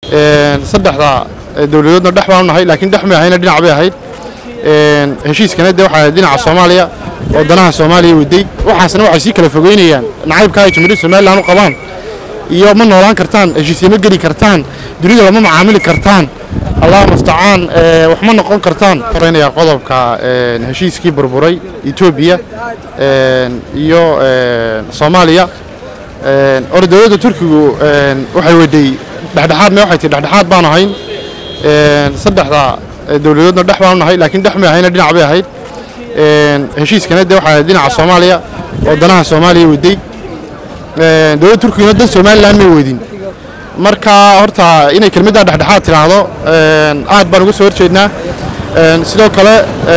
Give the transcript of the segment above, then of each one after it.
saddexda dawladoodna dhex baan nahay laakiin dhex ma ahayna dhinac bay ahayd heshiiskana waxa dhinaca Soomaaliya wadanaha Soomaaliya waday waxaasna waxay si kala fogeynayaan nacaybka ay Jamhuuriyadda Soomaaliland u qabaan iyo ma noolaan kartaan heshiisyo geli kartaan dunida lama macaamili kartaan Allah musta'an wax ma noqon kartaan qoreenaya qodobka heshiiskii burburay Ethiopia iyo Soomaaliya dawladda Turkigu waxay waday dhexdhexaadna waxay tii dhexdhexaad baan ahayn saddexda dawladoodna dhex baan nahay laakiin dhex ma ahayna dhinac bay ahayd heshiiskana waxa dhinaca Soomaaliya wadanaha Soomaaliya waday dawladda Turkiga dad Soomaaliland ma wadin marka horta inay kelmadda dhexdhexaad tiraahdo aad baan uga soo horjeednaa sidoo kale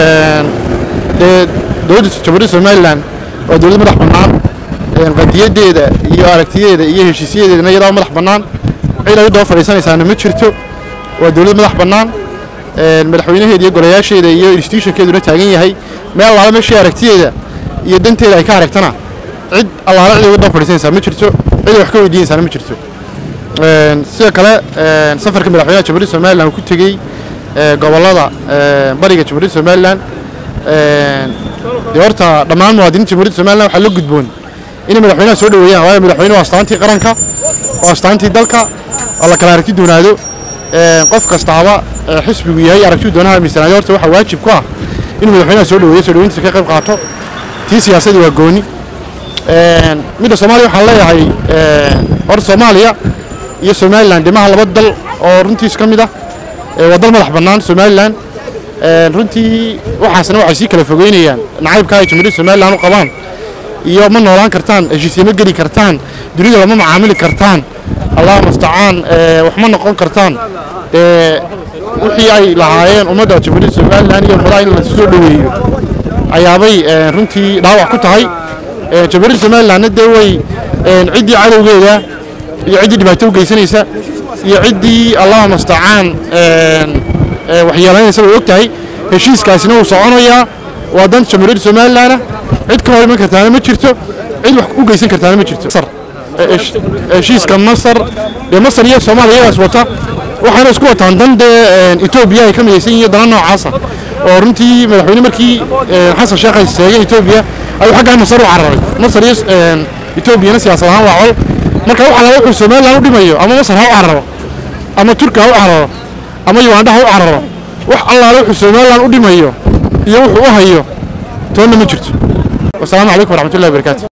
dawladda Jamhuuriyadda Soomaaliland oo dawlad madax bannaan qadiyadeeda iyo aragtiyeeda iyo heshiisyadeeda iyadoo madax bannaan cid ay doo fariisanaysaana ma jirto waa dawlad madax bannaan madaxweynaheeda iyo golayaasheeda iyo institutionkeeduna taagan yahay meel laga meeshii aragtiyeeda iyo danteeda ay ka aragtana cid allaala cid uga doo fariisanaysa ma jirto cid wax ka weydiinaysa ma jirto sidoo kale safarka madaxweynaha Jamhuuriyadda Soomaaliland ku tagay gobolada bariga Jamhuuriyadda Soomaaliland horta dhammaan muwaadiniinta Jamhuuriyadda Soomaaliland waxa la gudboon in madaxweynaha soo dhaweeyaan waayo madaxweynuhu waa astaantii qaranka waa astaantii dalka alla kala aragti doonaado qof kastaaba xisbigu yahay aragti doonaha miisaaniyada horta waxa waajib ku ah in madaxweynaha soo dhaweeyo soo dhaweyntiisa ka qayb qaato tii siyaasadda waa gooni midda Soomaaliya waxaan leeyahay hor Soomaaliya iyo Soomaaliland dimaha laba dal oo runtii ka mid ah wadal madax bannaan Soomaaliland runtii waxaasna waxay si kala fogeynayaan nacaybka ay Jamhuuriyadda Soomaaliland u qabaan iyo ma noolaan kartaan heshiisyo geli kartaan dunida lama macaamili kartaan Allah musta'an wax ma noqon kartaan wixii ay lahaayeen ummadda Jamhuuriyadda Soomaaliland iyo ummadda in la soo dhaweeyo ayaabay runtii dhaawac ku tahay Jamhuuriyadda Soomaaliland way cidii cadawgeeda iyo cidii dhibaato u geysanaysa iyo cidii Allah musta'an waxyeelanaysa oo ogtahay heshiiskaasina uu soconayaa wadan Jamhuuriyadda Soomaaliland cid ka hor iman kartaa ma jirto cid wax u geysan kartaa ma jirto heshiiska Masar iyo Soomaaliya wata waxaana isku wataan dande Ethiopia ay ka midaysan yihiin dana noocaas oo runtii madaxweyne markii Xasan Sheekh ay seegay Ethiopia ay xagga Masar u cararay Masar iyo Ethiopia siyaasad ahaan waa col marka waxa la wuxuu Soomaaliland u dhimayo ama Masar ha u cararo ama Turkiga ha u cararo ama Uganda ha u cararo wax allaale wuxuu Soomaaliland u dhimayo iyo wuxuu u hayo toona ma jirto. Wassalaamu calaykum warahmatullahi wabarakatuh.